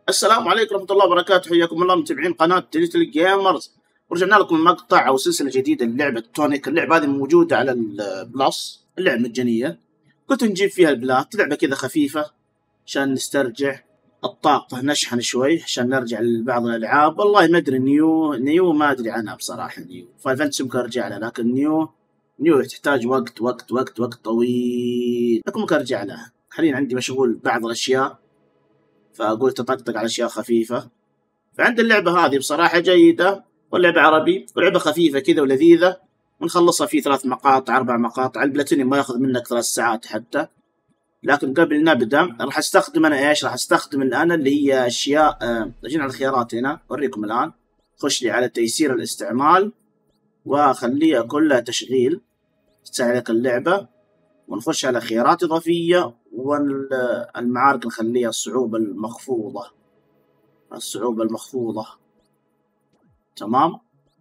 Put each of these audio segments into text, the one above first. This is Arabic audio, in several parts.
السلام عليكم ورحمة الله وبركاته، حياكم الله متابعين قناة ديجيتال جيمرز، ورجعنا لكم مقطع أو سلسلة جديدة للعبة تونيك. اللعبة هذه موجودة على البلس، اللعبة مجانية. كنت نجيب فيها البلات، لعبة كذا خفيفة عشان نسترجع الطاقة، نشحن شوي عشان نرجع لبعض الألعاب. والله ما أدري نيو ما أدري عنها بصراحة. نيو فاينل فانتسي ممكن أرجع لها، لكن نيو تحتاج وقت طويل، لكن ممكن أرجع لها. حاليا عندي مشغول بعض الأشياء، فأقول تطقطق على أشياء خفيفة. فعند اللعبة هذه بصراحة جيدة، واللعبة عربي ولعبة خفيفة كذا ولذيذة، ونخلصها في 3 مقاطع 4 مقاطع. البلاتينيوم ما ياخذ منك 3 ساعات حتى. لكن قبل نبدأ راح استخدم أنا إيش؟ راح استخدم أنا اللي هي أشياء. أجينا على الخيارات هنا أوريكم الآن. خش لي على تيسير الاستعمال وخليها كلها تشغيل، تسهل لك اللعبة. ونخش على خيارات إضافية، والمعارك نخليها الصعوبة المخفوضة. تمام.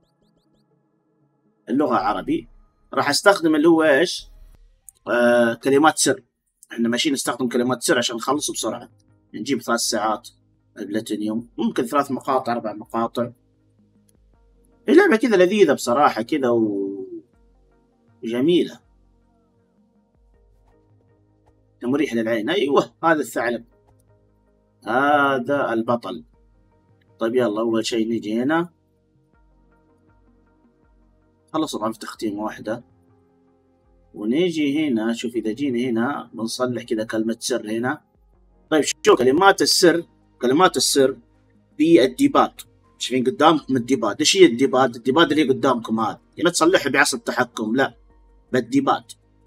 اللغة عربي. راح استخدم اللي هو ايش؟ كلمات سر. احنا ماشيين نستخدم كلمات سر عشان نخلص بسرعة. نجيب 3 ساعات البلاتينيوم، ممكن 3 مقاطع 4 مقاطع. اللعبة كذا لذيذة بصراحة كذا وجميلة، مريحة للعين. ايوه هذا الثعلب، هذا البطل. طيب يلا اول شيء نجي هنا. خلص طبعا في تختيم واحدة، ونيجي هنا. شوف إذا جينا هنا بنصلح كذا كلمة سر هنا. طيب شوف كلمات السر في الديباد. شايفين قدامكم الديباد؟ ايش هي الديباد؟ الديباد اللي قدامكم هذا، يعني ما تصلحها بعصا التحكم، لا، بالديباد.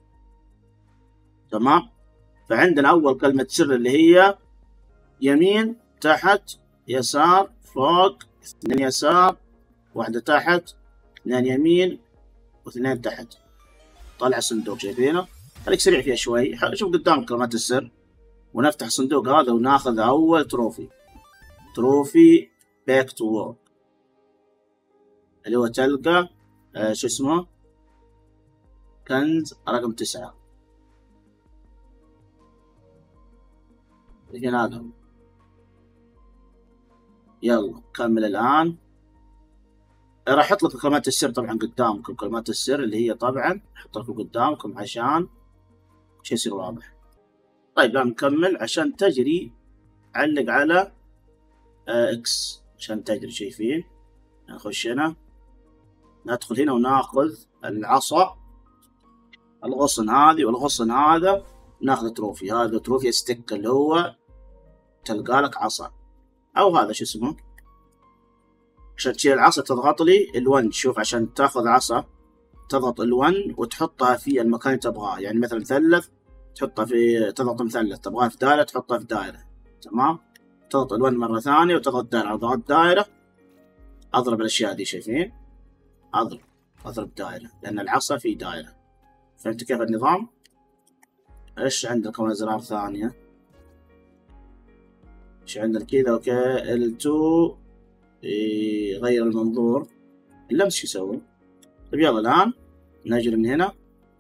تمام. فعندنا أول كلمة سر اللي هي يمين، تحت، يسار، فوق، 2 يسار، 1 تحت، 2 يمين، و2 تحت. طلع صندوق، شايفينه؟ خليك سريع فيها شوي. شوف قدامك كلمات السر، ونفتح الصندوق هذا وناخذ أول تروفي باك تو وورك، اللي هو تلقى شو اسمه، كنز رقم 9. لكن هذا يلا كمل الآن. راح احط لك كلمات السر طبعا قدامكم، كلمات السر اللي هي طبعا احط لكم قدامكم عشان شيء يصير واضح. طيب لا نكمل عشان تجري. علق على اكس عشان تجري. شايفين؟ نخش هنا، ندخل هنا وناخذ العصا، الغصن هذه والغصن هذا، ناخذ تروفي. هذا تروفي ستيك اللي هو تلقى لك عصا، او هذا شو اسمه. عشان تشيل العصا تضغط لي ال1. شوف عشان تاخذ عصا تضغط ال1 وتحطها في المكان اللي تبغاه. يعني مثلا مثلث تحطها في، تضغط مثلث. تبغاها في دائرة تحطها في دائرة. تمام. تضغط ال1 مرة ثانية وتضغط دائرة. ضغط دائرة اضرب الاشياء دي. شايفين؟ اضرب دائرة لان العصا في دائرة. فهمت كيف النظام؟ ايش عندكم ازرار ثانية؟ ايش عندنا كذا؟ اوكي L2 يغير المنظور. اللمس شو يسوي؟ طيب يلا الان نجري من هنا،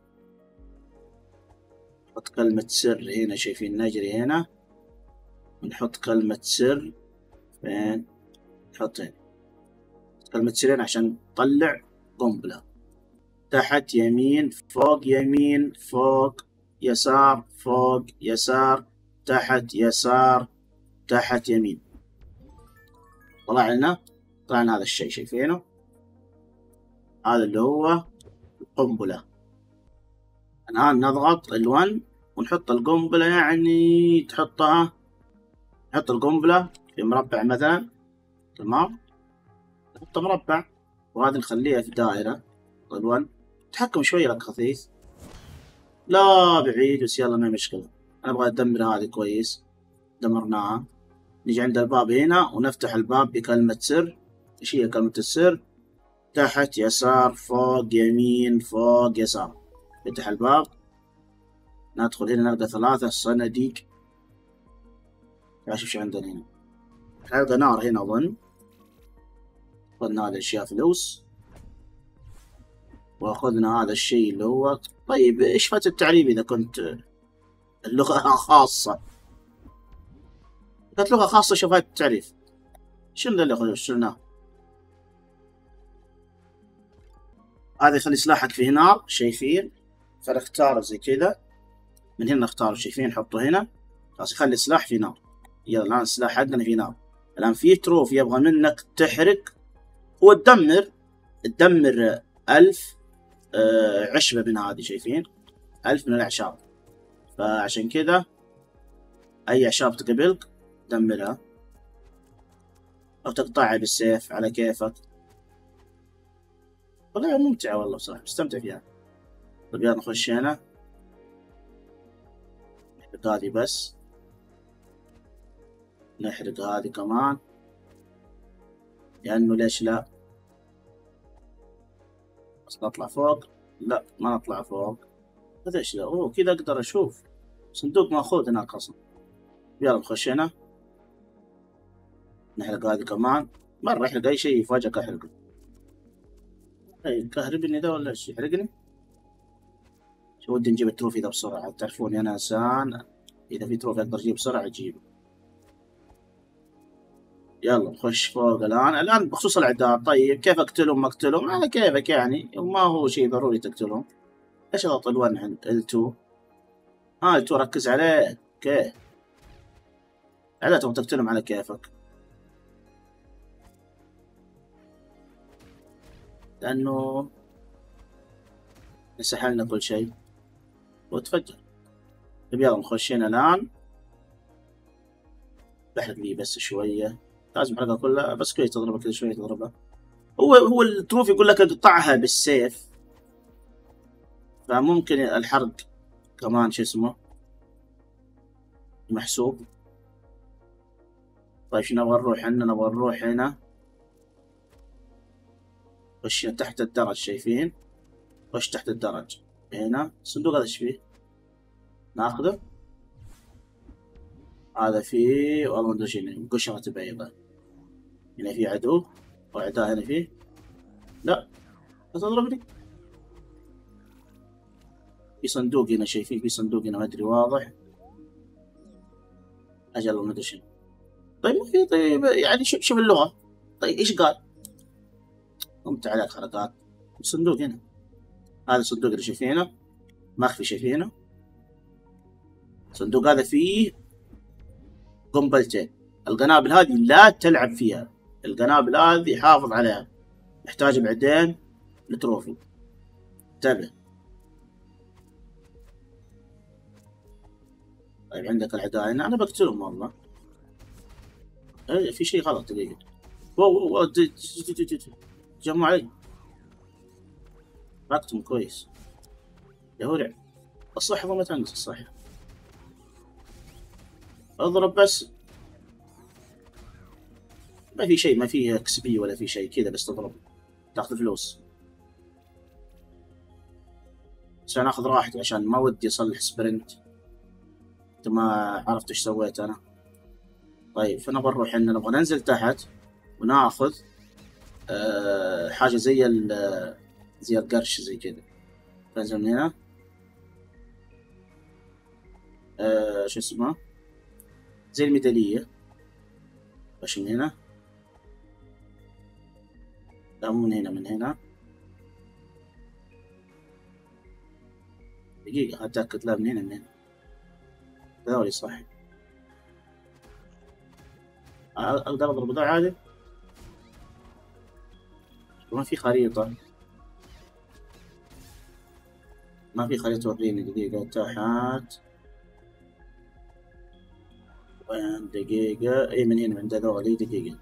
نحط كلمة سر هنا. شايفين؟ نجري هنا ونحط كلمة سر. فين؟ نحط هنا كلمة سر هنا عشان تطلع قنبلة. تحت يمين، فوق يمين، فوق يسار، فوق يسار، تحت يسار، تحت يمين. طلع لنا هذا الشيء. شايفينه؟ هذا اللي هو القنبلة. الآن نضغط ال1 ونحط القنبلة. يعني نحط القنبلة في مربع مثلا. تمام. نحط مربع، وهذه نخليها في دائرة. ال1 تحكم شوي لك خفيف، لا بعيد، بس يلا ما مشكلة. أنا أبغى أدمر هذه كويس. دمرناها. نيجي عند الباب هنا ونفتح الباب بكلمة سر. إيش هي كلمة السر؟ تحت يسار فوق يمين فوق يسار. فتح الباب، ندخل هنا نلقى 3 صناديق. شوف شو عندنا هنا. نلقى نار هنا أظن. أخذنا هذا الأشياء فلوس، وأخذنا هذا الشيء اللي هو. طيب إيش فات التعريب إذا كنت اللغة خاصة؟ كانت لغة خاصة شفاية التعريف. شنو ذا اللي شلناه؟ هذا يخلي سلاحك فيه نار، شايفين؟ فنختاره زي كذا، من هنا نختاره، شايفين؟ نحطه هنا، خلاص يخلي السلاح فيه نار. يلا الآن السلاح حقنا فيه نار. الآن فيه تروفي يبغى منك تحرق، هو تدمر 1000 عشبة من هذه، شايفين؟ 1000 من الأعشاب. فعشان كذا أي أعشاب تقابلك دمرها، أو تقطعها بالسيف على كيفك. والله ممتعة والله بصراحة، مستمتع فيها. طيب يلا نخش هنا، نحرق هذه بس، نحرق هذه كمان، لأنه ليش لا؟ بس نطلع فوق؟ لا ما نطلع فوق. هذا ايش ذا؟ اوه كذا اقدر اشوف صندوق ماخوذ هناك اصلا. يلا نخش هنا، نحرق هذه كمان. مرة احرق اي شيء يفاجئك احرقه. كهربني ذا ولا ايش يحرقني؟ شو ودي نجيب التروفي ذا بسرعة، تعرفوني انا انسان اذا في تروفي اقدر اجيب بسرعة اجيبه. يلا نخش فوق الان بخصوص الاعداء. طيب كيف اقتلهم؟ ما اقتلهم على كيفك يعني، وما هو شيء ضروري تقتلهم. ايش اضغط ال1 عند ال2؟ ال2 ركز عليه. اوكي عادة تبغى تقتلهم على كيفك، لأنه نسحلنا كل شيء وتفجر. طيب يلا نخش هنا الآن، بحرق لي بس شوية، لازم أحرقها كلها بس كويس، تضربها كذا شوية تضربها. هو التروفي يقول لك اقطعها بالسيف، فممكن الحرق كمان شو اسمه محسوب. طيب شو نبغى نروح هنا؟ نبغى نروح هنا، خش تحت الدرج، شايفين؟ خش تحت الدرج هنا. الصندوق هذا ايش فيه؟ ناخذه. هذا فيه والله ما ادري شنو، قشرة بيضاء. هنا في عدو واعداء، هنا فيه. لا لا تضربني. في صندوق هنا، شايفين؟ في صندوق هنا ما ادري واضح. اجل ما ادري شنو. طيب ما في، طيب يعني شوف اللغة. طيب ايش قال؟ قمت عليك حركات. الصندوق هنا، هذا الصندوق اللي شايفينه مخفي، شايفينه؟ الصندوق هذا فيه قنبلتين. القنابل هذه لا تلعب فيها، القنابل هذه حافظ عليها، نحتاج بعدين لتروفي، انتبه. طيب عندك العداء هنا، انا بقتلهم والله. في شيء غلط دقيقة. واو جمعوا علي، ركتم كويس يا ورع. الصحة ما تنقص الصحة، اضرب بس. ما في شيء، ما في اكس بي ولا في شيء، كذا بس تضرب تاخذ فلوس. عشان اخذ راحتي، عشان ما ودي اصلح سبرنت. انت ما عرفت ايش سويت انا. طيب فنبغى نروح هنا، نبغى ننزل تحت وناخذ حاجة زي القرش زي كذا. ننزل من هنا، شو اسمه، زي الميدالية. باش من هنا، لا مو من هنا، من هنا. دقيقة أتأكد، لا من هنا، من هنا ذولي صح. أقدر أضرب ذا عادي؟ ما في خريطة، ما في خريطة وريني. دقيقة تحت وين؟ دقيقة، اي من هنا، عند ذولي. دقيقة،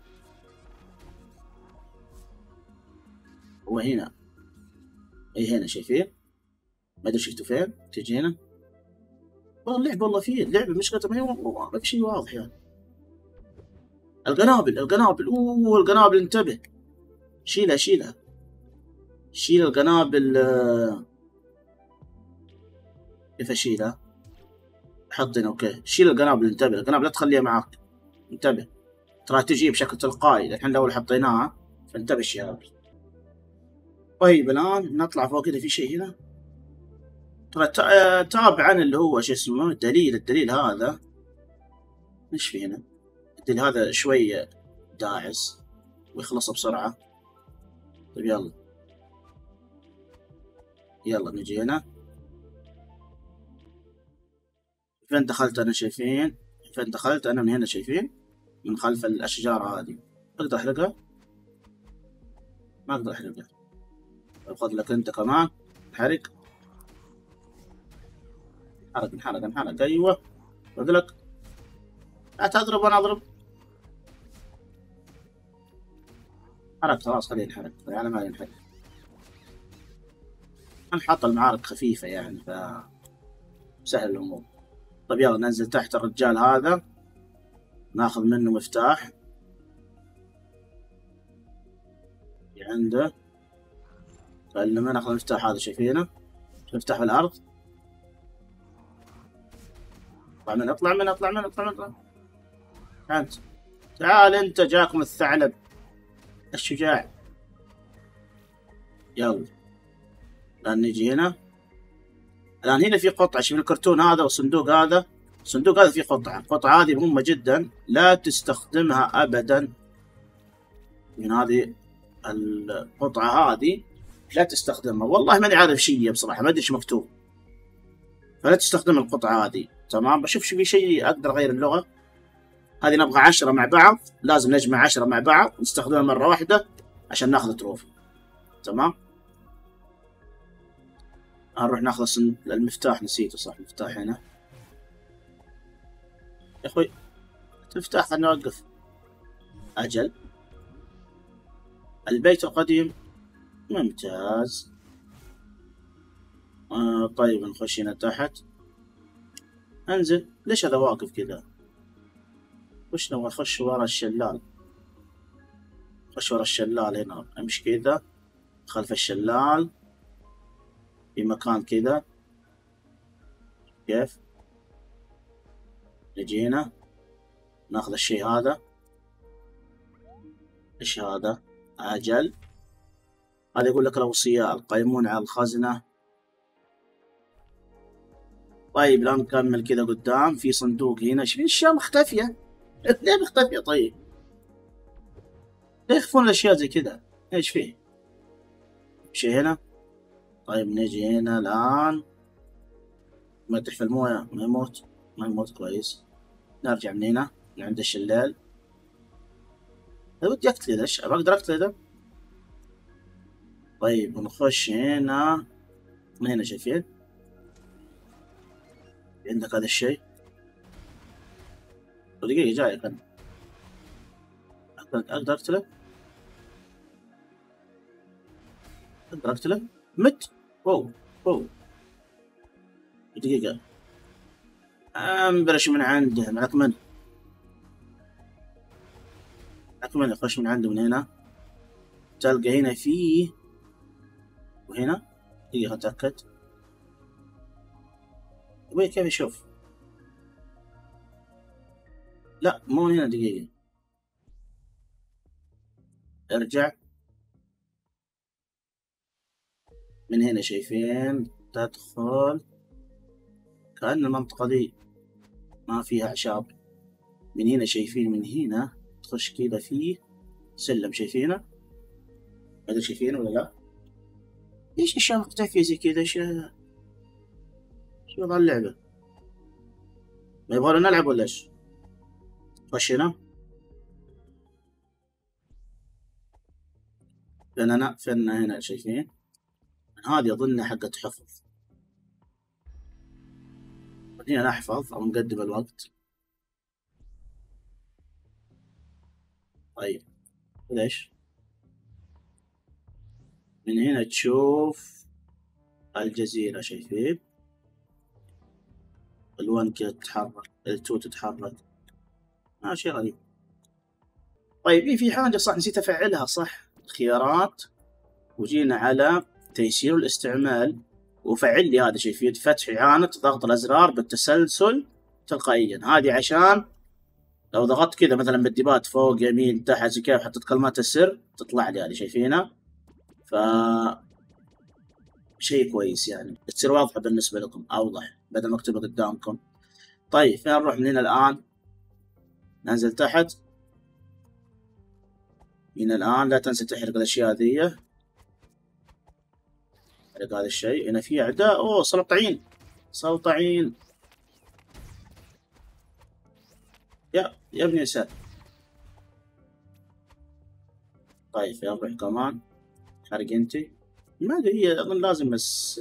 هو هنا، اي هنا شايفين؟ ما ادري شفتوا فين. تجي هنا والله اللعبة، والله فيه اللعبة مشكلتها ما في شيء واضح يعني. القنابل اوه القنابل، انتبه. شيلها شيل القنابل. كيف اشيلها؟ حط هنا، اوكي. شيل القنابل، انتبه، القنابل لا تخليها معك، انتبه. ترى تجي بشكل تلقائي، الحين لو حطيناها، فانتبه الشباب. طيب الان نطلع فوق كذا، في شيء هنا ترى تابعا اللي هو شو اسمه الدليل هذا. ايش في هنا؟ التعديل هذا شوية داعس ويخلص بسرعة. طيب يلا يلا نجي هنا. فين دخلت أنا شايفين؟ فين دخلت أنا؟ من هنا شايفين؟ من خلف الأشجار هذه. أقدر أحرقها؟ ما أقدر أحرقها. خذ لك أنت كمان حرق. حرق انحرق انحرق. أيوه خذ لك. لا تضرب وأنا أضرب. حرق خلاص خليه ينحرق على ما ينحرق. نحط المعارك خفيفة يعني ف سهل الأمور. طيب يلا ننزل تحت الرجال هذا ناخذ منه مفتاح عنده. فلما ناخذ المفتاح هذا شايفينه؟ نفتح بالأرض. اطلع من اطلع من اطلع من اطلع من. انت تعال انت جاكم الثعلب الشجاع. يلا الآن نجي هنا. الآن هنا في قطعة شوف الكرتون هذا والصندوق هذا. الصندوق هذا فيه قطعة. القطعة هذه مهمة جدا لا تستخدمها أبدا. من هذه القطعة هذه لا تستخدمها. والله ماني عارف شيء بصراحة ما أدري إيش مكتوب. فلا تستخدم القطعة هذه. تمام بشوف في شيء أقدر أغير اللغة. هذه نبغى 10 مع بعض. لازم نجمع 10 مع بعض نستخدمها مرة واحدة عشان ناخذ تروفي. تمام نروح ناخذ المفتاح. نسيته صح المفتاح هنا يا اخوي. المفتاح خلنا نوقف. اجل البيت القديم ممتاز. طيب نخش هنا تحت. انزل. ليش هذا واقف كذا؟ وش نبغى نخش ورا الشلال؟ خش ورا الشلال هنا. امشي كذا خلف الشلال في مكان كذا. كيف نجي هنا ناخذ الشيء هذا. ايش هذا؟ اجل هذا يقول لك الاوصياء القائمون على الخزنة. طيب الان نكمل كذا قدام. في صندوق هنا. ايش في اشياء مختفية؟ ليه مختفية؟ طيب ليه يخفون الاشياء زي كذا؟ ايش فيه؟ شيء هنا. طيب نجي هنا الان. ما يطيح في المويه ما يموت. ما يموت كويس. نرجع من هنا من عند الشلال. ودي اقتله. ليش بقدر اقتله ده؟ طيب ونخش هنا. من هنا شايفين عندك هذا الشيء. دقيقة جاي كان اقدر اقتله. اقدر اقتله. مت. اوه اوه دقيقة انبرش من عنده. معك من؟ معك من؟ اخش من عنده من هنا. تلقى هنا فيه وهنا. دقيقة اتأكد. ابوي كيف يشوف؟ لا مو من هنا. دقيقة ارجع. من هنا شايفين تدخل. كأن المنطقة دي ما فيها أعشاب. من هنا شايفين من هنا تخش كذا فيه سلم. شايفينه؟ ما أدري شايفينه ولا لا؟ ليش أشياء مختفية زي كذا؟ شو وضع اللعبة؟ ما يبغانا نلعب ولا إيش؟ خش هنا. فين هنا شايفين؟ هذه أظنها حقة حفظ. خلينا نحفظ أو نقدم الوقت. طيب ليش؟ من هنا تشوف الجزيرة. شايفين؟ الوان كذا تتحرك. التو تتحرك. شيء غريب. طيب في حاجة صح نسيت أفعلها. صح خيارات وجينا على تيسير الاستعمال وفعل لي هذا. شايفين فتح إعانة ضغط الأزرار بالتسلسل تلقائيا. هذه عشان لو ضغطت كذا مثلا بالديبات فوق يمين تحت زي كيف حطيت كلمات السر تطلع لي هذه. شايفينها؟ ف شيء كويس يعني تصير واضحة بالنسبة لكم أوضح بدل ما أكتبها قدامكم. طيب فين نروح من هنا الآن؟ ننزل تحت. من الآن لا تنسى تحرق الأشياء ذي. احرق هذا الشيء. هنا في أعداء. أوه سلطعين. سلطعين. يا ابني يسار. طيب يروح كمان. حرق انتي. ما ادري، هي اظن لازم بس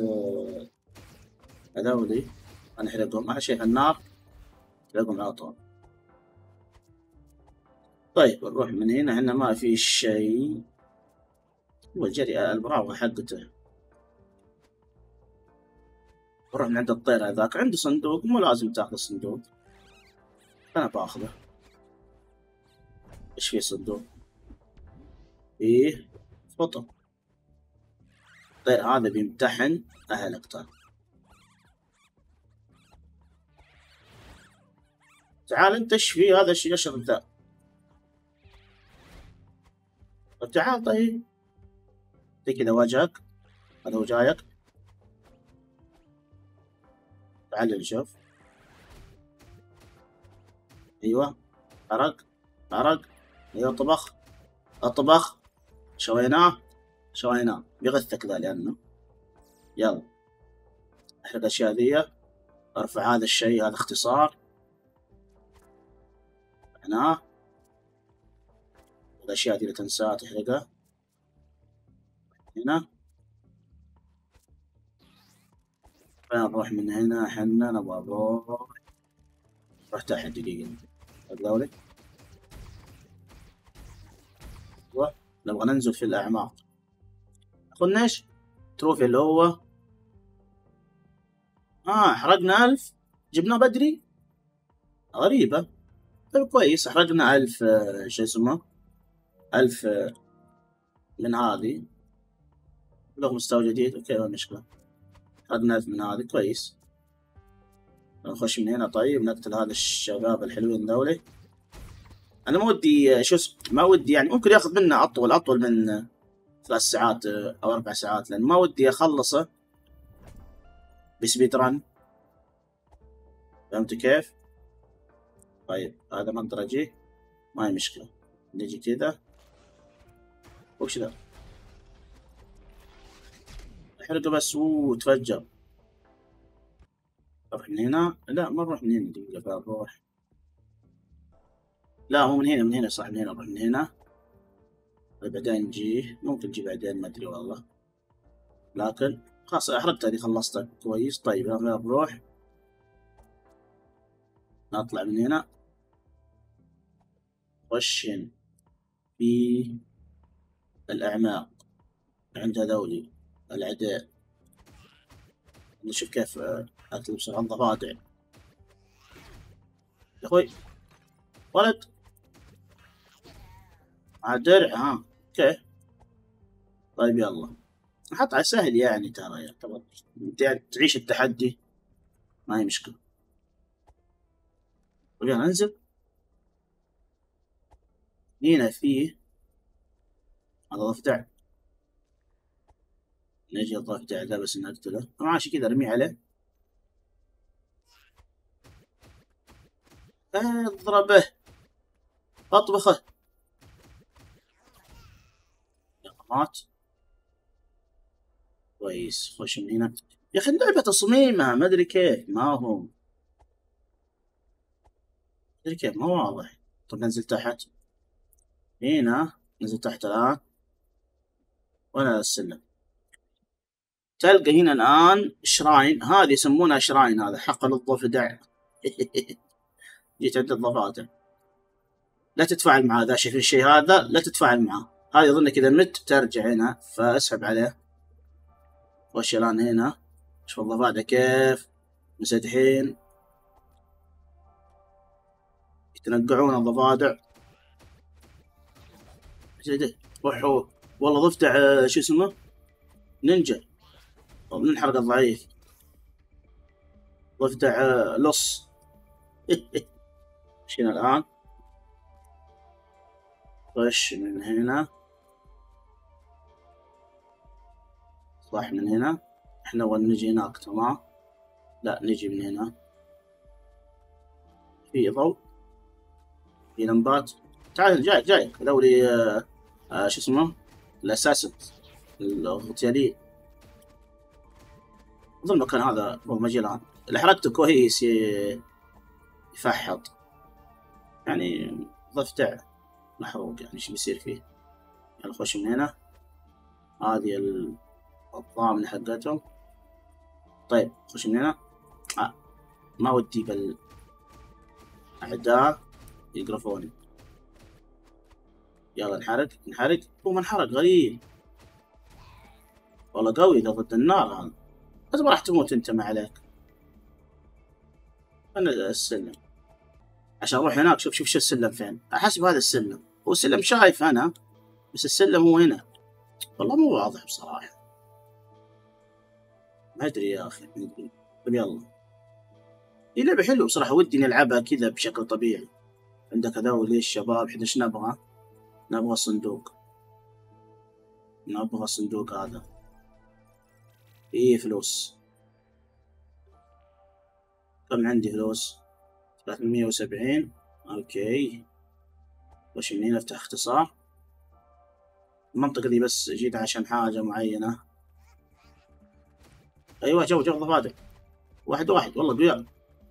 هذولي نحرقهم على شيء النار. نحرقهم على طول. طيب نروح من هنا. هنا ما في شيء. هو الجري البراغة حقته. نروح من عند الطير هذاك. عنده صندوق. مو لازم تاخذ الصندوق. انا باخذه. ايش في صندوق؟ ايه فطر. الطير هذا بيمتحن اهلك. طيب تعال انت. ايش في هذا الشيء؟ اشرب ذا. طيب تعال. طيب زي كذا واجهك. هذا هو جايك. تعال نشوف. ايوه حرق. حرق. ايوه طبخ. اطبخ. شويناه. شويناه. بيغثك ذا لانه. يلا احرق الاشياء ذي. ارفع هذا الشيء. هذا اختصار. هنا الاشياء دي لا تنساها تحرقها. هنا نروح من هنا. حنا نبغى نروح تحت دقيقة. الدولي نبغى ننزل في الأعماق. أخذنا إيش؟ تروفي اللي هو حرقنا 1000. جبناه بدري. غريبة. طيب كويس. حرقنا 1000 شو اسمه 1000 من هذه. له مستوى جديد. أوكي ما مشكلة. حرقنا 1000 من هذه. كويس. نخش من هنا. طيب نقتل هذا الشباب الحلوين دولي. أنا ما ودي ما ودي يعني ممكن ياخذ منا أطول من 3 ساعات أو 4 ساعات، لأن ما ودي أخلصه بسبيد رن. فهمت كيف؟ طيب هذا ما أقدر أجيه. ما هي مشكلة. نجي كذا. وش ذا؟ احرقه بس. تفجر. نروح من هنا. لا ما نروح من هنا. دقيقة نروح. لا مو من هنا. من هنا صح. من هنا نروح من هنا. بعدين نجي. ممكن نجي بعدين ما أدري والله. لكن خلاص أحرقت هذه. خلصتها كويس. طيب نروح. نطلع من هنا. خش في الأعماق عند هذولي الأعداء. نشوف كيف أكتب بسرعة الضفادع. يا أخوي ولد على الدرع. اوكي. طيب يلا. حط على سهل يعني. ترى يعتبر تعيش التحدي. ما هي مشكلة. خلينا ننزل. هنا فيه هذا ضفدع. نجي الضفدع ذا بس نقتله. ماشي كذا ارميه عليه. اضربه. اطبخه. مات. كويس. خش من هنا. يا اخي اللعبة تصميمها ما ادري كيف. ما هو ادري كيف. ما هو واضح. طب ننزل تحت. هنا ننزل تحت الان. ولا السلم. تلقى هنا الآن شراين. هذه يسمونها شراين. هذا حقل الضفدع. جيت عند الضفادع. لا تتفاعل مع هذا. شايف الشيء هذا؟ لا تتفاعل معه. هذا يظنك إذا مت ترجع هنا. فاسحب عليه. وش الآن هنا. شوف الضفادع كيف مسدحين. يتنقعون الضفادع. روحوا. والله ضفدع شو اسمه نينجا. ننحرق الضعيف. ضفدع لص. شينا الآن. خش من هنا. صح من هنا. احنا اول نجي هناك. تمام. لا نجي من هنا. في ضوء. في لمبات. تعال جايك ذولي شو اسمه الاساسن الاغتياليين. اظن المكان هذا هو مجال اللي حركته كويس يفحط يعني ضفدع محروق يعني ايش بيصير فيه. يلا خش من هنا. هذه الضامنة حقتهم. طيب خش من هنا. ما ودي بالأعداء يقرفوني. يلا نحرق. هو منحرق غريب والله، قوي ده ضد النار هذا. بس ما راح تموت انت ما عليك. انا السلم عشان اروح هناك. شوف شو السلم فين. احسب هذا السلم هو السلم شايف انا، بس السلم هو هنا. والله مو واضح بصراحة. ما ادري يا اخي. طيب يلا. هي لعبة حلوة بصراحة، ودي نلعبها كذا بشكل طبيعي. عندك هذول الشباب. احنا ايش نبغى؟ نبغى صندوق. نبغى الصندوق هذا. ايه فلوس. كم عندي فلوس؟ 370. اوكي. وش من هنا افتح اختصار. المنطقة دي بس جيت عشان حاجة معينة. ايوه جو ضفادع. واحد والله قوياء.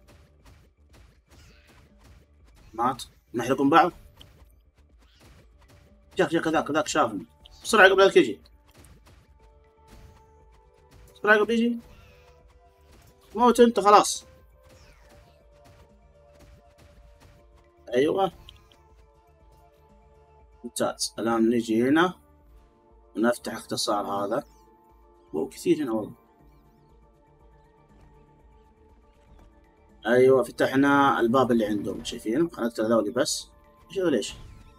مات. نحرقهم بعض. جاك كذاك شافني بسرعة قبل لا يجي. بسرعة قبل يجي. موت انت خلاص. ايوه ممتاز. الان نجي هنا ونفتح اختصار. هذا مو كثير هنا والله. ايوه فتحنا الباب اللي عندهم شايفينه. خلنا نقتل هذولي بس. ايش هذول ليش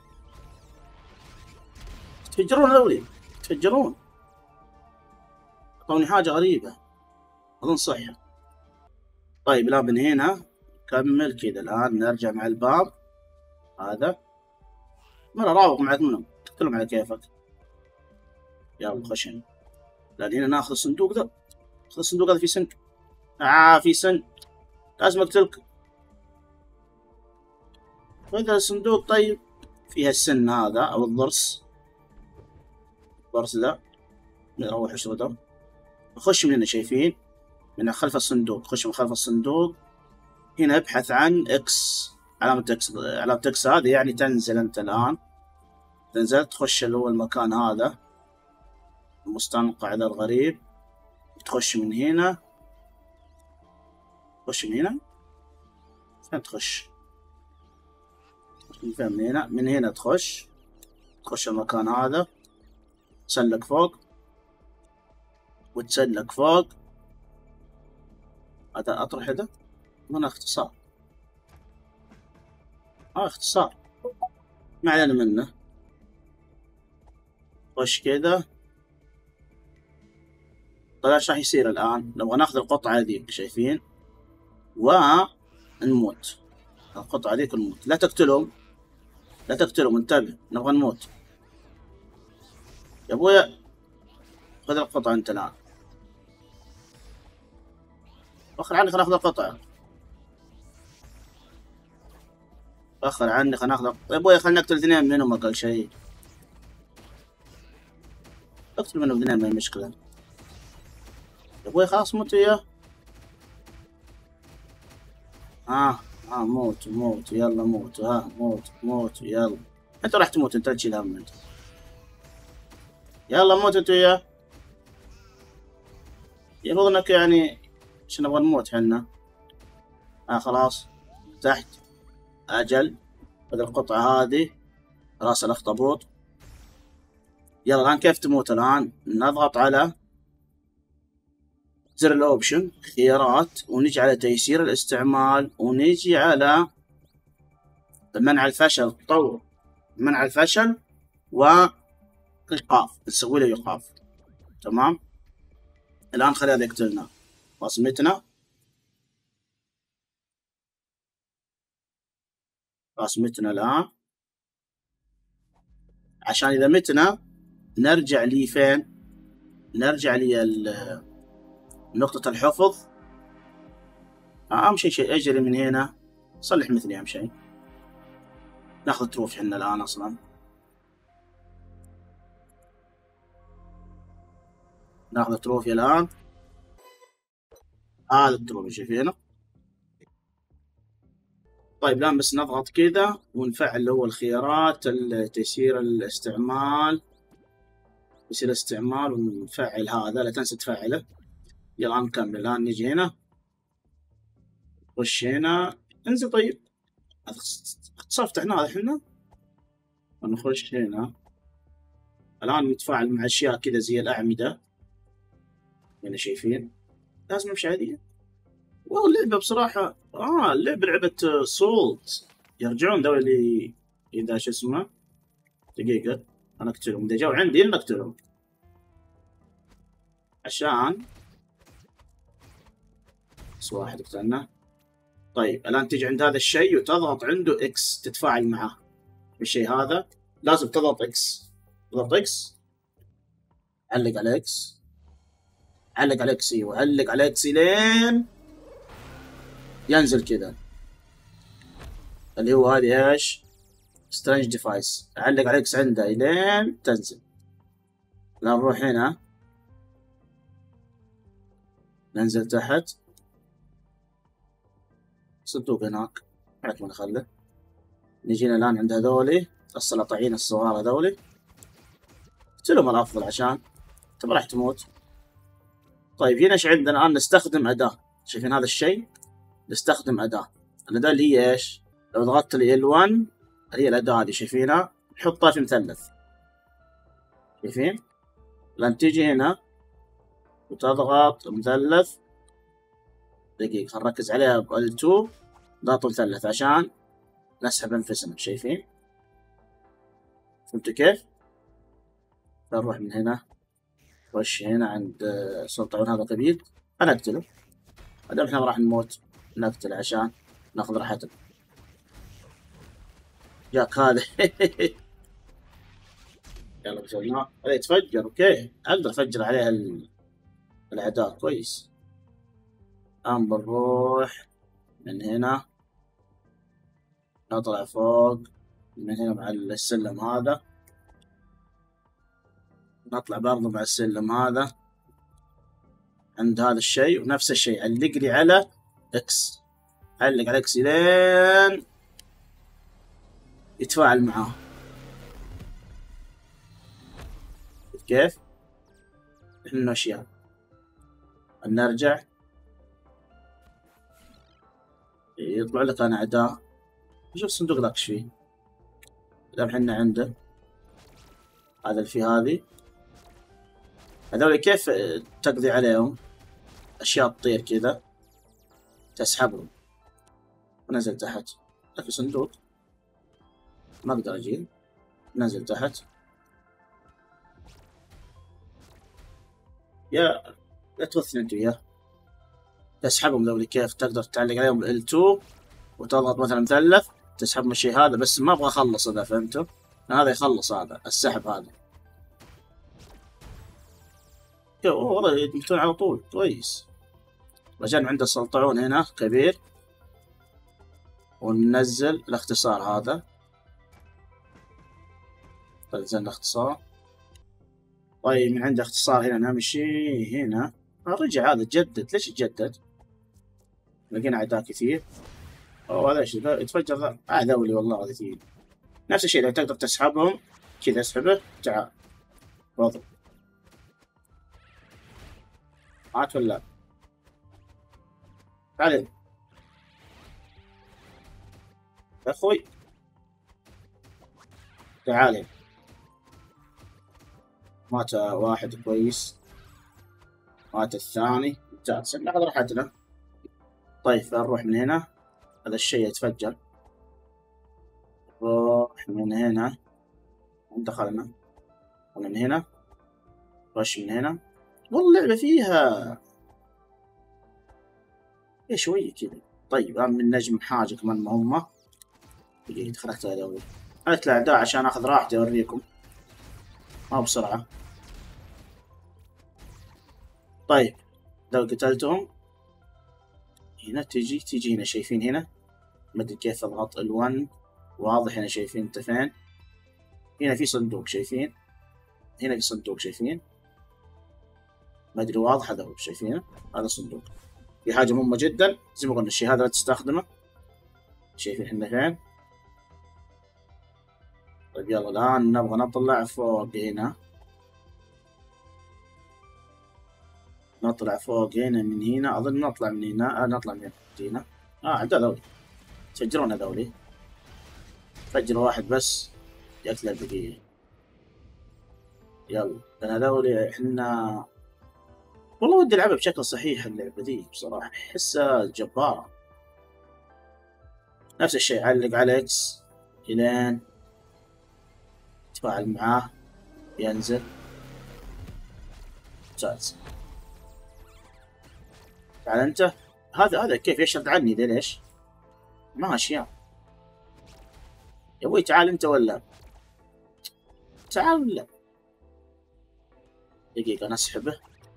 يتفجرون؟ هذولي يتفجرون. اعطوني حاجة غريبة اظن صحة. طيب الان من هنا كمل كذا. الان نرجع مع الباب هذا. مرة راوغ معك منهم تكلم على كيفك. يلا خش هنا. لان هنا ناخذ الصندوق ذا. خذ الصندوق هذا في سن. في سن لازم اقتلك. وإذا الصندوق طيب فيها السن هذا او الضرس. الضرس ذا نروح اشرده. خش من هنا شايفين من خلف الصندوق. خش من خلف الصندوق. هنا ابحث عن اكس. علامة اكس. علامة اكس هذه يعني تنزل انت الان. تنزل تخش اللي هو المكان هذا المستنقع ذا الغريب. تخش من هنا. خش من هنا. فين تخش؟ فين من هنا؟ من هنا تخش المكان هذا. تسلك فوق وتسلك فوق. هذا اطرح هذا من اختصار. اختصار ما علينا منه. خش كذا. طيب ايش راح يصير الان؟ نبغى ناخذ القطعة ذيك شايفين ونموت. القطعة ذيك نموت. لا تقتلهم انتبه. نبغى نموت يا ابويا. خذ القطعة انت الان. اخر عني خلينا ناخذ القطعة. اخر عني خلينا ناخذ يا ابويا. خلينا نقتل اثنين منهم اقل شيء. اقتل منهم اثنين ما هي مشكلة يا ابوي. خلاص موت وياه. موت يلا موت. موت يلا. انت راح تموت انت تشيل هم انت. يلا موت انت وياه. يفرض انك يعني ايش نبغى نموت حنا. خلاص تحت. اجل. خذ القطعة هذه. راس الاخطبوط. يلا الان كيف تموت الان؟ نضغط على زر الاوبشن خيارات ونجي على تيسير الاستعمال ونجي على منع الفشل. تطور منع الفشل وإيقاف. نسوي له إيقاف. تمام. الآن خلي هذا يقتلنا. متنا الآن عشان إذا متنا نرجع لي فين؟ نرجع لي نقطة الحفظ. أهم شيء أجري من هنا. صلح مثلي أهم شيء. ناخذ تروفي احنا الان اصلا. ناخذ تروفي الان. هذا التروفي شايفينه. طيب الان بس نضغط كذا ونفعل اللي هو الخيارات تيسير الاستعمال. يصير استعمال ونفعل هذا، لا تنسى تفعله. يلا نكمل الان. نجي هنا، خش هنا، انزل. طيب اختصار فتحنا هذا احنا، ونخش هنا. الان نتفاعل مع اشياء كذا زي الاعمده هنا شايفين. لازم نمشي عادية. والله اللعبة بصراحة اللعبة لعبة سولت. يرجعون ذول اللي إذا شو اسمه. دقيقة أنا أقتلهم إذا جاوا عندي أنا أقتلهم عشان بس واحد قتلنا. طيب الآن تيجي عند هذا الشيء وتضغط عنده إكس تتفاعل معاه. بالشيء هذا لازم تضغط إكس. تضغط إكس، علق على إكس، علق على إكس، أيوه علق على إكس لين ينزل كذا اللي هو هذه ايش؟ سترينج ديفايس. اعلق على اكس عنده الين تنزل. لا نروح هنا، ننزل تحت صندوق هناك بعد ما نخله. نجينا الان عند هذولي السلاطعين الصغار هذولي، اقتلهم الافضل عشان انت راح تموت. طيب هنا ايش عندنا الان؟ نستخدم اداة. شايفين هذا الشيء؟ نستخدم اداة. الاداة اللي هي ايش؟ لو ضغطت لي L1 اللي هي الاداة هذه شايفينها، نحطها في مثلث. شايفين؟ لان تيجي هنا وتضغط مثلث. دقيقة خل نركز عليها ب L2. ضغط مثلث عشان نسحب انفسنا. شايفين؟ فهمتوا كيف؟ نروح من هنا، وش هنا عند سلطعون هذا قبيل. انا اقتله. مادام احنا راح نموت نقتله عشان ناخذ راحتنا. جاك هذا. يلا بسويناه. هذا يتفجر. اوكي اقدر افجر عليها الاعداء كويس. الان بنروح من هنا، نطلع فوق من هنا مع السلم هذا، نطلع برضو مع السلم هذا عند هذا الشيء، ونفس الشيء علق لي على اكس. علق على اكس لين يتفاعل معاه. كيف؟ احنا اشياء نرجع يطلع لك انا اعداء. شوف الصندوق ذاك ايش فيه. دام احنا عنده هذا اللي فيه هذه، هذول كيف تقضي عليهم؟ اشياء تطير كذا تسحبهم. ونزل تحت لك صندوق ما اقدر اجيب. نزل تحت. يا لا توثني انت وياه. تسحبهم ذولي كيف تقدر تعلق عليهم L2 وتضغط مثلا مثلث تسحب من الشيء هذا. بس ما ابغى اخلص اذا فهمتوا. هذا يخلص هذا السحب هذا. اوه والله يموتون على طول كويس. رجعنا عند السلطعون هنا كبير، وننزل الاختصار هذا. نزلنا الاختصار. طيب من عند اختصار هنا نمشي هنا. رجع هذا تجدد. ليش يتجدد؟ لقينا اعداء كثير. اوه هذا ايش يتفجر ذا؟ ذولي والله كثير. نفس الشيء لو تقدر تسحبهم كذا اسحبه. تعال وضع مات ولا تعال يا اخوي. تعال. مات واحد كويس، مات الثاني. ممتاز ناخذ راحتنا. طيب نروح من هنا. هذا الشيء يتفجر. نروح من هنا. دخلنا. ومن هنا رش من هنا. والله اللعبة فيها شوية كذا. طيب من نجم حاجة كمان مهمة. دقيقة خليت هذا أول. خليت الأعداء عشان آخذ راحتي أوريكم ما بسرعة. طيب لو قتلتهم هنا تجي هنا. شايفين هنا ما ادري كيف اضغط L1 واضح هنا شايفين انت فين؟ هنا في صندوق شايفين؟ هنا في صندوق شايفين؟ ما ادري واضح هذا هو شايفينه؟ هذا صندوق. في حاجة مهمة جدا زي ما قلنا الشيء هذا لا تستخدمه. شايفين احنا فين؟ طيب يلا الآن نبغى نطلع فوق هنا. نطلع فوق هنا من هنا أظن نطلع من هنا نطلع من هنا. عند هذولي تفجرون هذولي. فجر واحد بس يقتل البقية. يلا لأن هذولي احنا والله ودي ألعبها بشكل صحيح. اللعبة دي بصراحة أحسها جبارة. نفس الشيء علق على إكس إلين تفاعل معاه ينزل. ممتاز. تعال أنت. هذا كيف يشرد عني ذي ليش؟ ماشي يا أبوي تعال أنت ولا تعال ولا دقيقة نسحبه.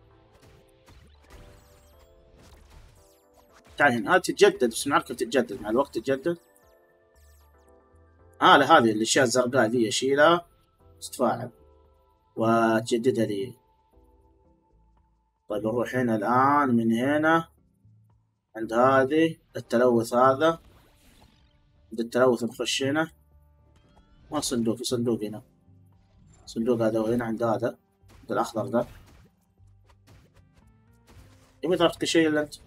تعال هنا. هذه تتجدد بس المعركة تتجدد مع الوقت تتجدد. لا هذه الأشياء الزرقاء ذي أشيلها تتفاعل وتجددها ذي. طيب نروح هنا الآن من هنا عند هذه التلوث هذا. عند التلوث نخش هنا. ما صندوق في صندوق هنا. صندوق هذا وهنا عند هذا الأخضر ذا. يبي طرفت كل شيء إلا أنت.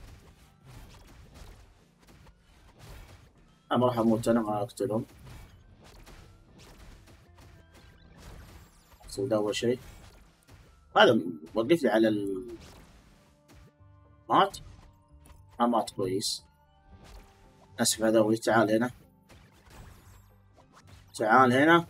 ما راح أموت أنا ما أقتلهم. أقتل ده أول شيء. هذا وقف لي على مات. مات كويس. أسف هذا تعال هنا. تعال هنا.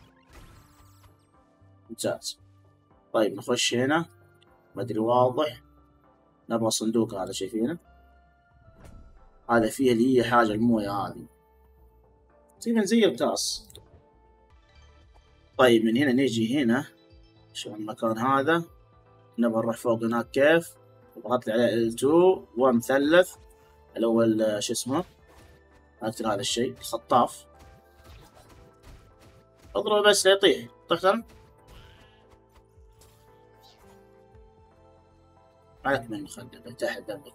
ممتاز. طيب نخش هنا. ما أدري واضح. نبغى صندوق هذا شايفينه. هذا فيه اللي هي حاجة الموية هذه تقريبا زي الكاس. طيب من هنا نيجي هنا. شوف المكان هذا. نبغى نروح فوق هناك كيف. اضغط لي على L2 ومثلث الأول شو اسمه. أكتب هذا الشيء الخطاف. اضرب بس لا يطيح. طحتم. عليك من المخدة تحت دمك.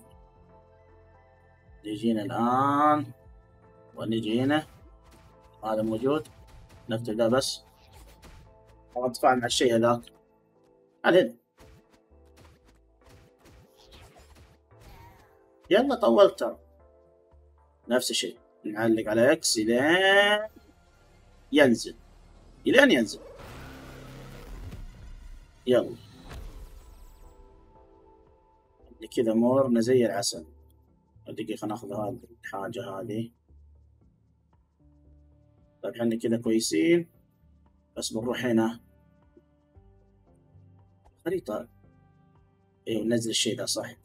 نجينا الآن ونجي هنا. هذا موجود. نكتب ده بس. أتفاعل مع الشيء هذاك. هنا. يلا طولت ترى. نفس الشيء نعلق على اكس الين ينزل. الين ينزل. يلا كذا امورنا زي العسل. دقيقة ناخذ هذه الحاجة هذه. طيب احنا كذا كويسين. بس بنروح هنا. خريطة. ايوه ننزل الشيء ده صح.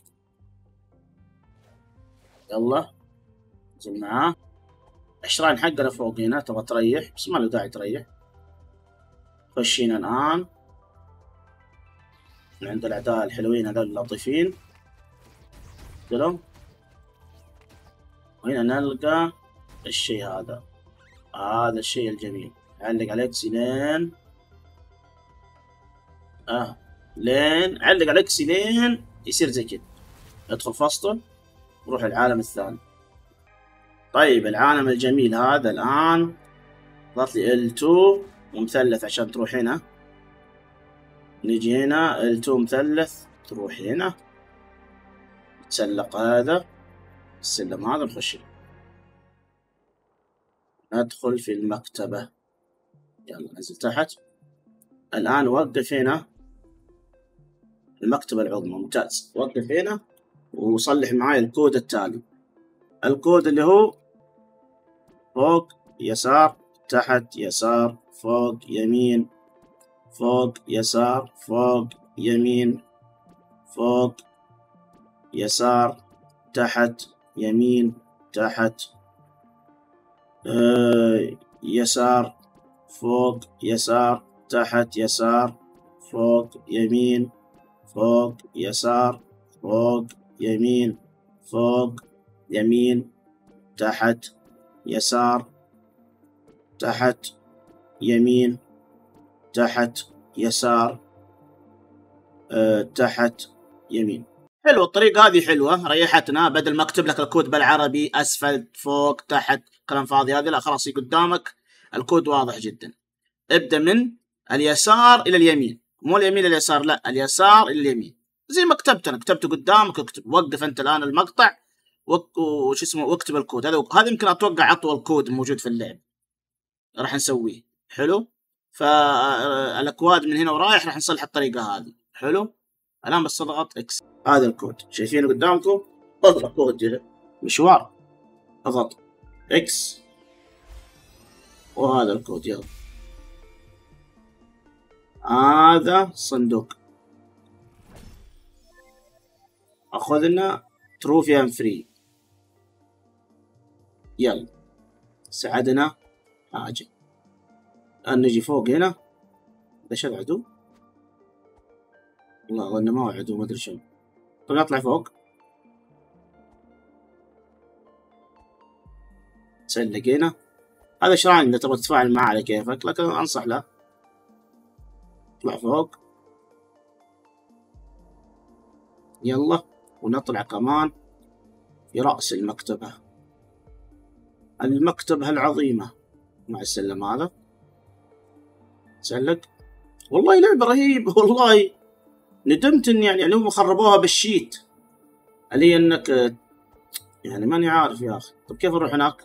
يلا ننزل معاه. الشراين حقنا فوق هنا. تبغى تريح بس ما له داعي تريح. خش هنا الآن. من عند الأعداء الحلوين هذول اللطيفين. قلهم. وهنا نلقى الشيء هذا. هذا الشيء الجميل. علق على اكس لين لين علق على اكس لين يصير زي كذا. ادخل فصله وروح العالم الثاني. طيب العالم الجميل هذا الآن ضغط لي L2 ومثلث عشان تروح هنا. نجي هنا L2 مثلث تروح هنا. تسلق هذا السلم هذا نخش. ندخل في المكتبة. يلا ننزل تحت. الآن وقف هنا. المكتبة العظمى. ممتاز. وقف هنا وصلح معاي الكود التالي. الكود اللي هو فوق يسار تحت يسار فوق يمين فوق يسار فوق يمين فوق يسار تحت يمين تحت يسار فوق يسار تحت يسار فوق يمين فوق يسار فوق يمين فوق يمين تحت يسار تحت يمين، تحت يسار، تحت يمين. حلوة الطريقة هذه، حلوة ريحتنا، بدل ما اكتب لك الكود بالعربي اسفل فوق تحت كلام فاضي هذه، لا خلاص قدامك الكود واضح جدا. ابدأ من اليسار الى اليمين، مو اليمين الى اليسار، لا اليسار الى اليمين، زي ما كتبت انا، كتبته قدامك. اكتب، وقف انت الان المقطع وش اسمه، واكتب الكود هذا يمكن اتوقع اطول كود موجود في اللعب راح نسويه. حلو، فالاكواد من هنا ورايح راح نصلح الطريقة هذه. حلو، الان بس اضغط اكس، هذا الكود شايفينه قدامكم، اضغط كود مشوار، اضغط اكس وهذا الكود. يلا هذا صندوق، اخذنا تروفي ام فري. يلا ساعدنا حاجة. الان نجي فوق هنا، ايش العدو؟ والله انه ما هو عدو، ما ادري شو. طيب نطلع فوق، سلق هنا. هذا شراين اذا تبغى تتفاعل معه على كيفك، لكن انصح لا. اطلع فوق، يلا ونطلع كمان في رأس المكتبة العظيمة مع السلم هذا. سلق، والله لعبة رهيبة والله. ندمت ان يعني هم خربوها بالشيت اللي انك يعني ماني عارف يا اخي. طب كيف نروح هناك؟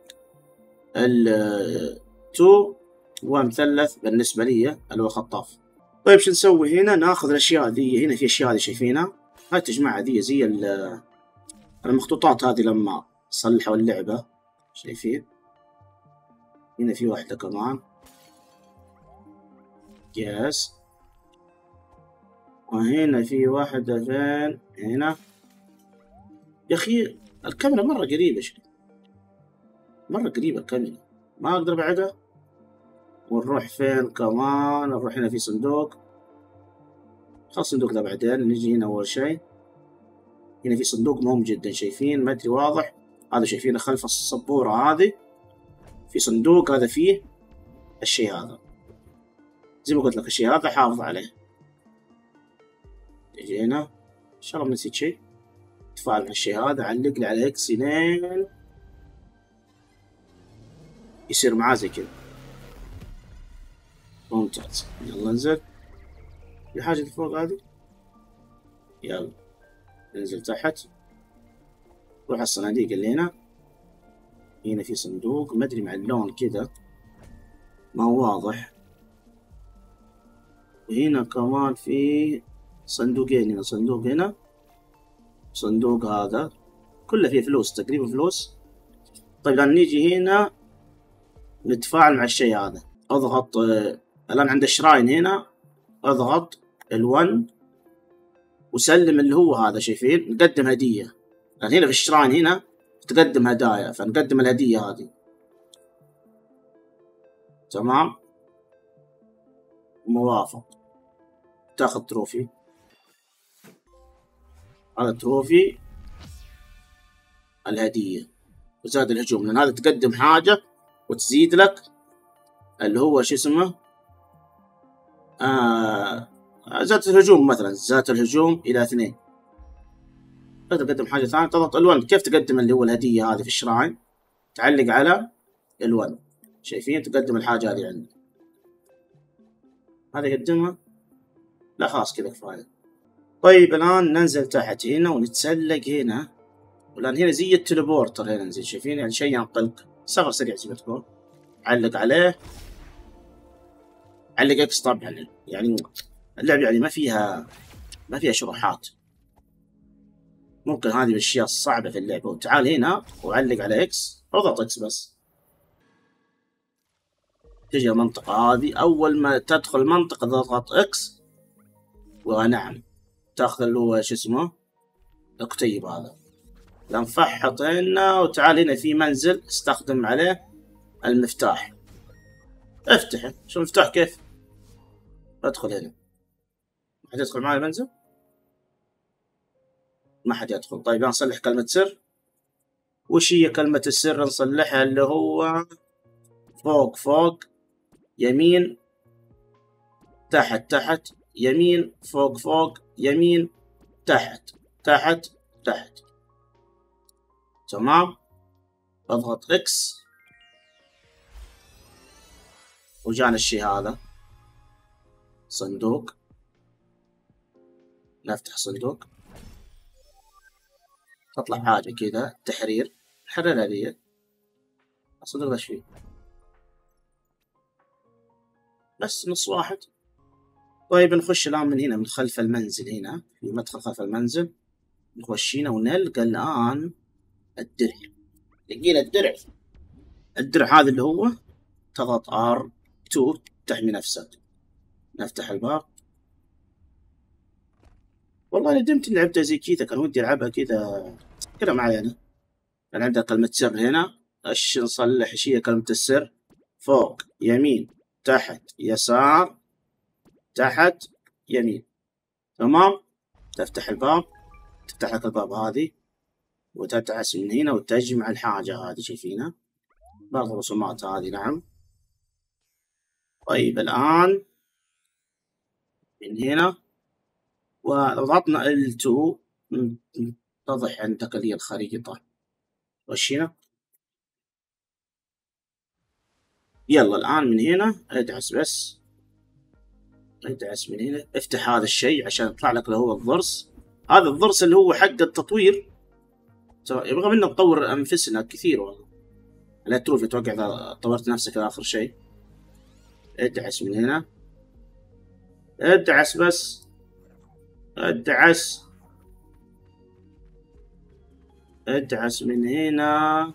ال2 ومثلث بالنسبة لي اللي هو خطاف. طيب شو نسوي هنا؟ ناخذ الاشياء ذي. هنا في اشياء هذه شايفينها، هاي تجمعها ذي زي المخطوطات هذه لما صلحوا اللعبة. شايفين هنا في واحدة كمان، يس. وهنا في واحدة فين؟ هنا يا أخي الكاميرا مرة قريبة، مرة قريبة الكاميرا، ما أقدر أبعدها. ونروح فين كمان؟ نروح هنا في صندوق، خلاص الصندوق ده بعدين. نجي هنا أول شيء، هنا في صندوق مهم جدا، شايفين؟ ما أدري واضح هذا، شايفينه خلف السبورة هذه في صندوق، هذا فيه الشيء هذا. زي ما قلت لك الشيء هذا حافظ عليه. تجي هنا، إن شاء الله ما نسيت شيء. تفاعل مع الشيء هذا، علق لي على اكس لين يصير معاه زي كذا. ممتاز، يلا انزل. في حاجة فوق هذه، يلا ننزل تحت. روح الصناديق اللي هنا. هنا في صندوق، ما ادري مع اللون كذا ما هو واضح. وهنا كمان في صندوقين، هنا صندوق، هنا صندوق، هذا كله فيه فلوس تقريبا، فلوس. طيب الآن نيجي هنا نتفاعل مع الشيء هذا. اضغط الآن عند الشراين هنا، اضغط ال1 وسلم اللي هو هذا. شايفين؟ نقدم هدية، لأن هنا في الشراين هنا تقدم هدايا، فنقدم الهدية هذه. تمام، موافق. تاخذ تروفي، هذا تروفي الهدية وزاد الهجوم، لأن هذا تقدم حاجة وتزيد لك اللي هو شو اسمه، زاد الهجوم مثلا، زاد الهجوم إلى 2. تقدم حاجة ثانية، تضغط ال1. كيف تقدم اللي هو الهدية هذه في الشراين؟ تعلق على ال1. شايفين؟ تقدم الحاجة هذه عندك. هذا يقدمها، لا خلاص كذا كفاية. طيب الآن ننزل تحت هنا ونتسلق هنا، والآن هنا زي التليبورتر هنا ننزل. شايفين؟ يعني شيء ينقلك سفر سريع زي ما تقول. علق عليه، علق اكس طبعا. يعني اللعبة يعني ما فيها شروحات. ممكن هذه الاشياء الصعبة في اللعبة. وتعال هنا وعلق على اكس، اضغط اكس بس. تجي المنطقة هذه، اول ما تدخل المنطقة تضغط اكس، ونعم تاخذ اللي هو شو اسمه الكتيب هذا. نفحط هنا، وتعال هنا في منزل استخدم عليه المفتاح. افتحه. شو المفتاح كيف؟ ادخل هنا. ما حد يدخل معي المنزل؟ ما حد يدخل. طيب نصلح كلمة سر. وش هي كلمة السر نصلحها؟ اللي هو فوق فوق، يمين تحت تحت، يمين فوق فوق، يمين تحت تحت تحت. تمام. بضغط اكس وجانا الشي هذا صندوق. نفتح صندوق، تطلع حاجة كذا تحرير، نحررها دي. الصندوق ايش فيه؟ بس نص واحد. طيب نخش الآن من هنا من خلف المنزل، هنا في مدخل خلف المنزل نخش هنا ونلقى الآن الدرع. لقينا الدرع. الدرع هذا اللي هو تضغط R2 تحمي نفسك. نفتح الباب. والله ندمت إني لعبتها زي كذا، كان ودي ألعبها كذا ما علينا. كان عندها كلمة سر هنا، ايش نصلح؟ ايش هي كلمة السر؟ فوق يمين تحت يسار تحت يمين. تمام. تفتح الباب، تفتح لك الباب هذه وتدعس من هنا وتجمع الحاجة هذه شايفينها؟ بعض الرسومات هذه. نعم. طيب الآن من هنا ولو ضغطنا L2 تضح عندك لي الخريطة. وش هنا؟ يلا الآن من هنا ادعس، بس ادعس من هنا، افتح هذا الشيء عشان يطلع لك اللي هو الضرس. هذا الضرس اللي هو حق التطوير. يبغى منا نطور أنفسنا كثير والله. لا تروح تتوقع إذا طورت نفسك آخر شيء. ادعس من هنا، ادعس بس، ادعس، ادعس من هنا،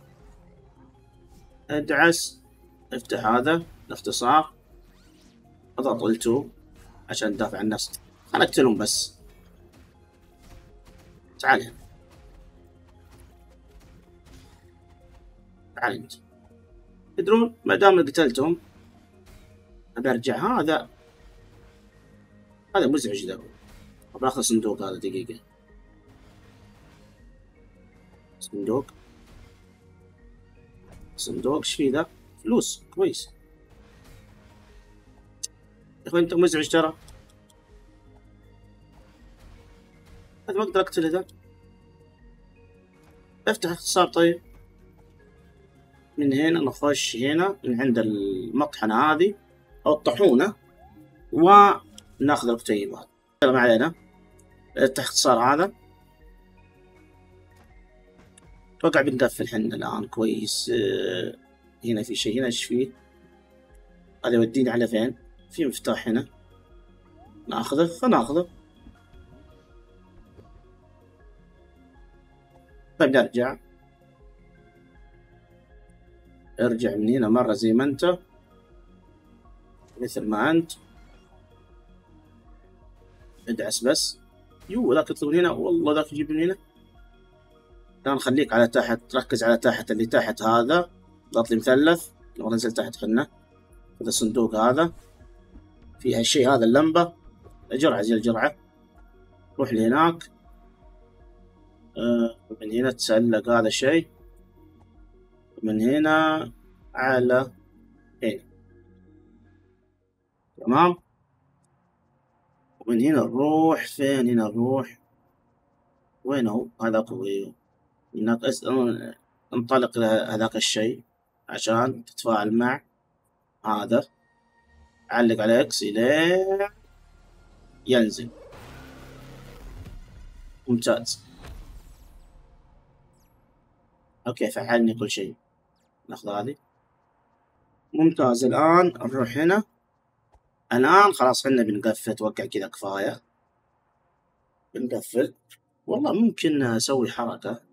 ادعس. افتح هذا الاختصار، اضغط L2 عشان تدافع عن نفسك. خلنا اقتلهم بس. تعال هنا، تعال انت. تدرون ما دام قتلتهم ابي ارجع. هذا مزعج ذا. باخذ الصندوق هذا دقيقة. صندوق ايش فيه ذا؟ فلوس كويس. يا اخوي انت مزعج ترى. هذا ما اقدر اقتله ذا. افتح اختصار. طيب من هنا نخش هنا من عند المطحنة هذه او الطاحونة وناخذ الكتيب هذا. ما علينا. افتح اختصار هذا. اتوقع بنقفل حنا الان كويس. هنا في شيء. هنا ايش فيه؟ هذا يوديني على فين؟ في مفتاح هنا ناخذه. فناخذه. طيب نرجع. ارجع من هنا مرة زي ما انت، مثل ما انت. ادعس بس. ذاك يطلب من هنا، والله ذاك يجيب من هنا. الآن خليك على تحت، ركز على تحت. اللي تحت هذا ضغط لي مثلث. لو ننزل تحت خلنا هذا الصندوق هذا في هالشيء هذا اللمبة. جرعة زي الجرعة. روح لهناك. من هنا تسلق هذا الشيء. من هنا على هنا. تمام. ومن هنا نروح فين؟ هنا نروح وين هو؟ هذا قوي. انطلق لهذاك الشيء عشان تتفاعل مع هذا. علق على اكس الين ينزل. ممتاز. اوكي فعلني كل شيء. ناخذ هذه. ممتاز. الان نروح هنا. الان خلاص حنا بنقفل. اتوقع كذا كفايه. بنقفل. والله ممكن اسوي حركه،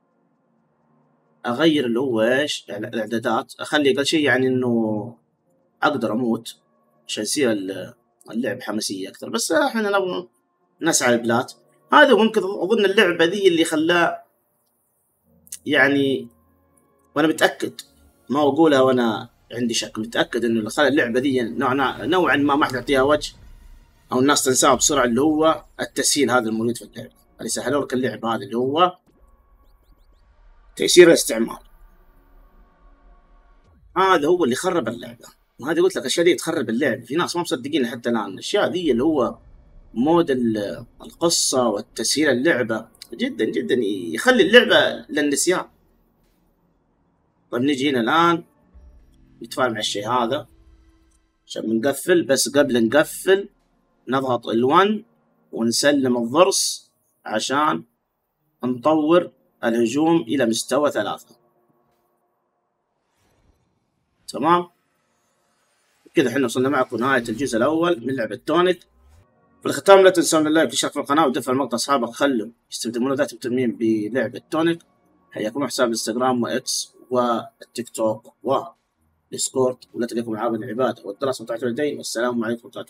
اغير اللي هو ايش الاعدادات. اخلي اقل شيء يعني انه اقدر اموت عشان يصير اللعب حماسيه اكثر. بس احنا نبغى نسعى البلات. هذا ممكن اظن اللعبه ذي اللي خلاه يعني، وانا متاكد ما اقولها وانا عندي شك، متاكد انه اللي خلى اللعبه ذي نوعا ما حد يعطيها وجه او الناس تنساها بسرعه، اللي هو التسهيل هذا الموجود في اللعبه. اللي سهلوا لك اللعبه هذه اللي هو تيسير الاستعمال. هذا هو اللي خرب اللعبة. وهذه قلت لك الاشياء دي تخرب اللعبة، في ناس ما مصدقين حتى الان الاشياء دي اللي هو مود القصة والتسهيل اللعبة جدا جدا يخلي اللعبة للنسيان. طيب نجي هنا الان نتفاعل مع الشيء هذا عشان بنقفل، بس قبل نقفل نضغط ال1 ونسلم الضرس عشان نطور الهجوم إلى مستوى 3. تمام كذا احنا وصلنا معكم نهاية الجزء الأول من لعبة تونيك. في الختام لا تنسون اللايك والاشتراك في القناة ودفع المقطع أصحابك، خلوا يستمتعوا منودات التنميم بلعبة تونيك. حياكم حساب الانستغرام وإكس والتيك توك والديسكورد، ولا تلقاكم العاب العبادة والدراسة والتعليم. والسلام عليكم ورحمة الله.